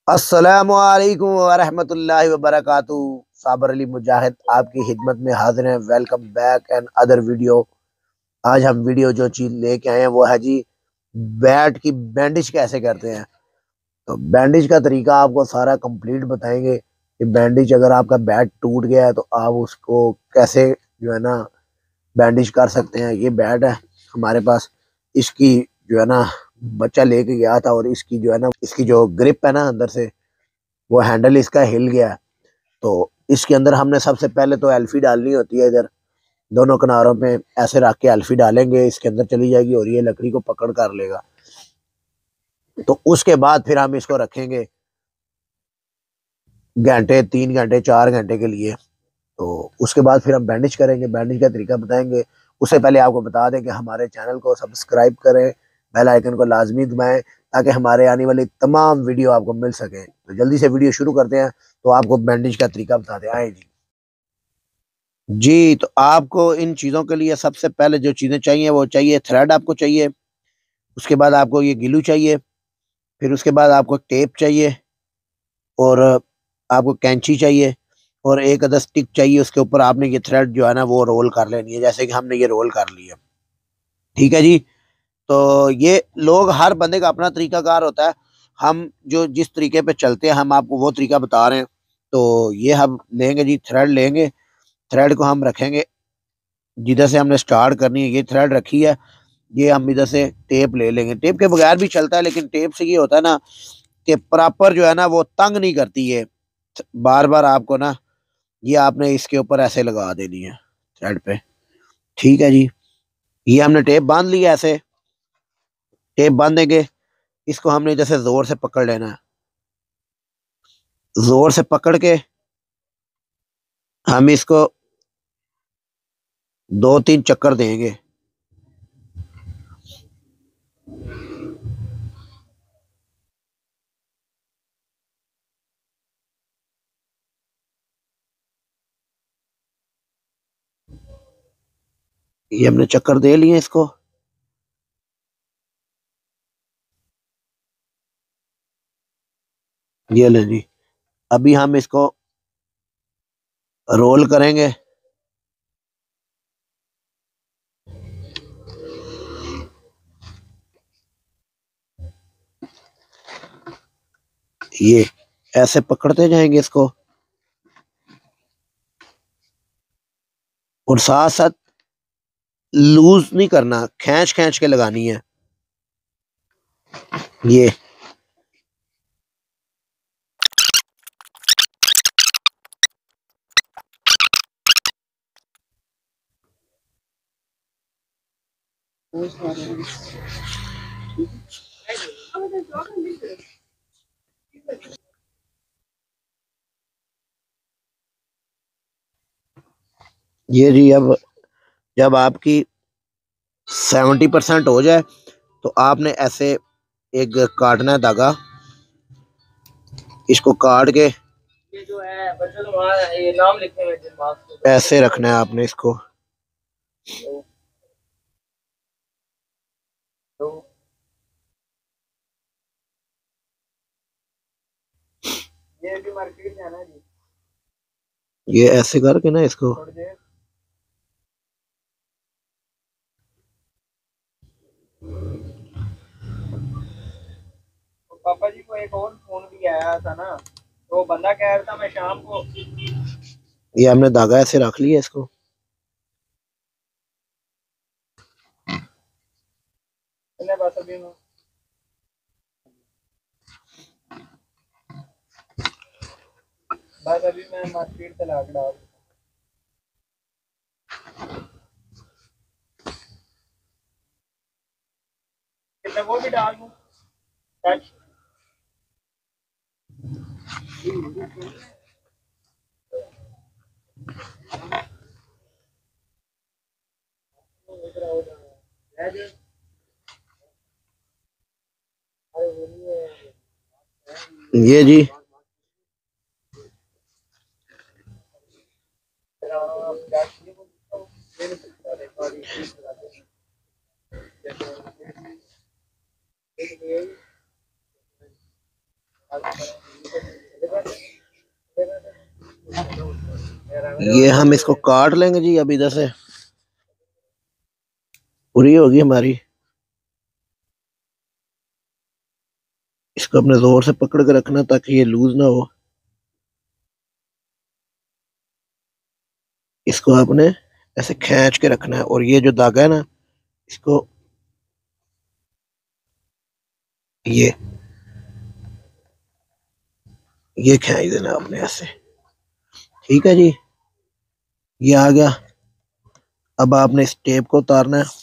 अस्सलामुअलैकुम वरहमतुल्लाहि वबरकातुहू। साबर अली मुजाहिद आपकी खिदमत में हाजिर हैं। Welcome back and other video. आज हम वीडियो जो चीज लेके आए हैं वो है जी, बैट की बैंडेज कैसे करते हैं। तो बैंडेज का तरीका आपको सारा कंप्लीट बताएंगे कि बैंडेज अगर आपका बैट टूट गया है तो आप उसको कैसे जो है ना बैंडेज कर सकते हैं। ये बैट है हमारे पास, इसकी जो है ना बच्चा लेके गया था और इसकी जो है ना इसकी जो ग्रिप है ना अंदर से वो हैंडल इसका हिल गया है। तो इसके अंदर हमने सबसे पहले तो एल्फी डालनी होती है। इधर दोनों किनारों पे ऐसे रख के एल्फी डालेंगे, इसके अंदर चली जाएगी और ये लकड़ी को पकड़ कर लेगा। तो उसके बाद फिर हम इसको रखेंगे घंटे, 3 घंटे 4 घंटे के लिए। तो उसके बाद फिर हम बैंडेज करेंगे, बैंडेज का तरीका बताएंगे। उससे पहले आपको बता दें कि हमारे चैनल को सब्सक्राइब करें, बेल आइकन को लाजमी दबाएं ताकि हमारे आने वाली तमाम वीडियो आपको मिल सके। तो जल्दी से वीडियो शुरू करते हैं। तो आपको बैंडेज का तरीका बताते हैं, आए जी। जी, तो आपको इन चीज़ों के लिए सबसे पहले जो चीज़ें चाहिए वो चाहिए थ्रेड, आपको चाहिए। उसके बाद आपको ये ग्लू चाहिए। फिर उसके बाद आपको टेप चाहिए और आपको कैंची चाहिए और एक अदर स्टिक चाहिए। उसके ऊपर आपने ये थ्रेड जो है ना वो रोल कर लेनी है, जैसे कि हमने ये रोल कर लिया। ठीक है जी। तो ये लोग, हर बंदे का अपना तरीकाकार होता है। हम जो जिस तरीके पे चलते हैं हम आपको वो तरीका बता रहे हैं। तो ये हम लेंगे जी, थ्रेड लेंगे। थ्रेड को हम रखेंगे जिधर से हमने स्टार्ट करनी है, ये थ्रेड रखी है। ये हम इधर से टेप ले लेंगे। टेप के बगैर भी चलता है, लेकिन टेप से ये होता है ना कि प्रॉपर जो है ना वो तंग नहीं करती है। बार बार आपको ना ये आपने इसके ऊपर ऐसे लगा देनी है थ्रेड पे। ठीक है जी। ये हमने टेप बांध लिया ऐसे। टेप बांधेंगे, इसको हमने जैसे जोर से पकड़ लेना है। जोर से पकड़ के हम इसको 2-3 चक्कर देंगे। ये हमने चक्कर दे लिए इसको। ये ले जी। अभी हम इसको रोल करेंगे। ये ऐसे पकड़ते जाएंगे इसको और साथ साथ लूज नहीं करना, खींच खींच के लगानी है। ये ये जी। अब जब आपकी 70% हो जाए तो आपने ऐसे एक काटना है धागा। इसको काट के ये जो है ये नाम लिखे हुए ऐसे रखना है आपने इसको। तो ये भी मार्केट में है ना जी। ये ऐसे करके ना इसको तो पापा जी को एक और फोन भी आया था ना, तो बंदा कह रहा था मैं शाम को। ये हमने धागा ऐसे रख लिया इसको। बस अभी मैं मार्केट से ला के डाल कितने वो भी डाल दूं टच। ये जी। ये हम इसको काट लेंगे जी। अब इधर से पूरी होगी हमारी। इसको अपने जोर से पकड़ के रखना ताकि ये लूज ना हो। इसको आपने ऐसे खींच के रखना है और ये जो धागा है ना, इसको ये ये खींच देना आपने ऐसे। ठीक है जी, ये आ गया। अब आपने इस टेप को उतारना है।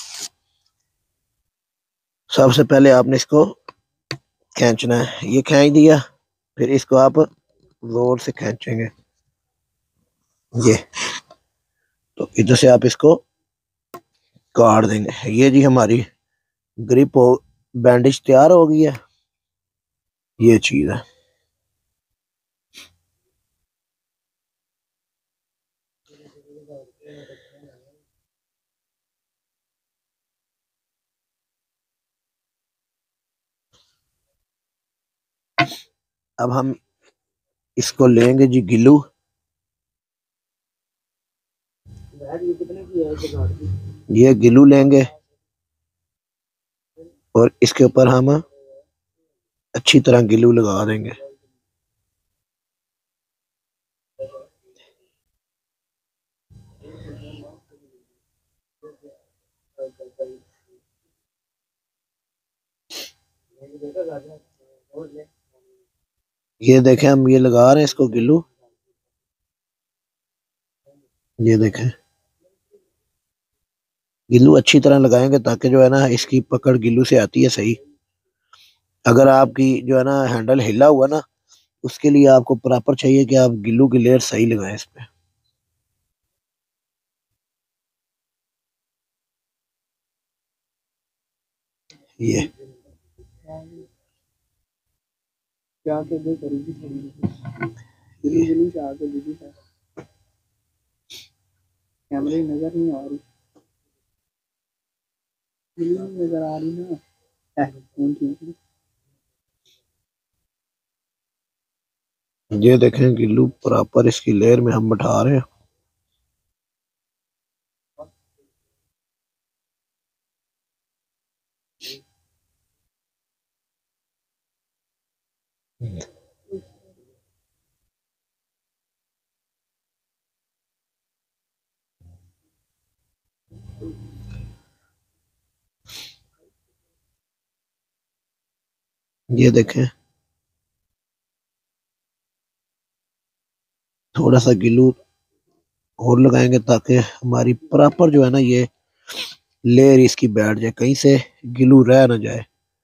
सबसे पहले आपने इसको खींचना है। ये खींच दिया, फिर इसको आप जोर से खींचेंगे। ये तो इधर से आप इसको काट देंगे। ये जी हमारी ग्रिप हो बैंडेज तैयार हो गई है। ये चीज है। अब हम इसको लेंगे जी गिलू। ये गिलू लेंगे और इसके ऊपर हम अच्छी तरह गिलू लगा देंगे। ये देखें, हम ये लगा रहे हैं इसको गिलू। ये देखें, गिल्लू अच्छी तरह लगाएंगे ताकि जो है ना इसकी पकड़ गिल्लू से आती है सही। अगर आपकी जो है ना हैंडल हिला हुआ ना, उसके लिए आपको प्रॉपर चाहिए कि आप गिल्लू की लेयर सही लगाएं इस पे। ये कैमरे नजर नहीं आ रही, नजर आ रही ना। ये देखें, गिल्लू प्रॉपर इसकी लेयर में हम बैठा रहे हैं। ये देखें, थोड़ा सा गिल्लू और लगाएंगे ताकि हमारी प्रॉपर जो है ना ये लेयर इसकी बैठ जाए, कहीं से गिल्लू रह ना जाए।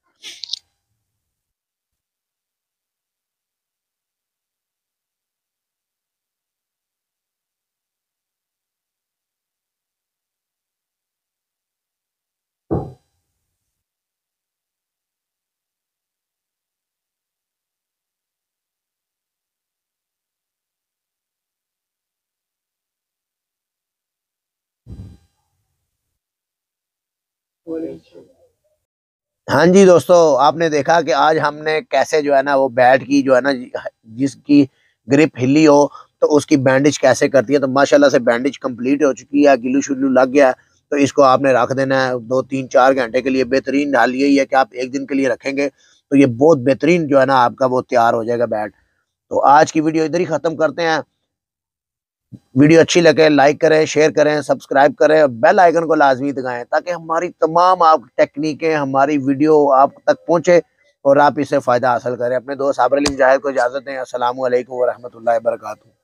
हाँ जी दोस्तों, आपने देखा कि आज हमने कैसे जो है ना वो बैट की जो है ना जिसकी ग्रिप हिली हो तो उसकी बैंडेज कैसे करती है। तो माशाल्लाह से बैंडेज कंप्लीट हो चुकी है, गिल्लू शुल्लू लग गया है। तो इसको आपने रख देना है 2 3 4 घंटे के लिए। बेहतरीन हाल यही है कि आप एक दिन के लिए रखेंगे तो ये बहुत बेहतरीन जो है ना आपका वो तैयार हो जाएगा बैट। तो आज की वीडियो इधर ही खत्म करते हैं। वीडियो अच्छी लगे लाइक करें, शेयर करें, सब्सक्राइब करें और बेल आइकन को लाजमी दबाएं ताकि हमारी तमाम आप टेक्निकें, हमारी वीडियो आप तक पहुंचे और आप इससे फ़ायदा हासिल करें। अपने दोस्त साबर अली मुजाहिद को इजाज़त दें। अस्सलामु अलैकुम व रहमतुल्लाहि व बरकातहू।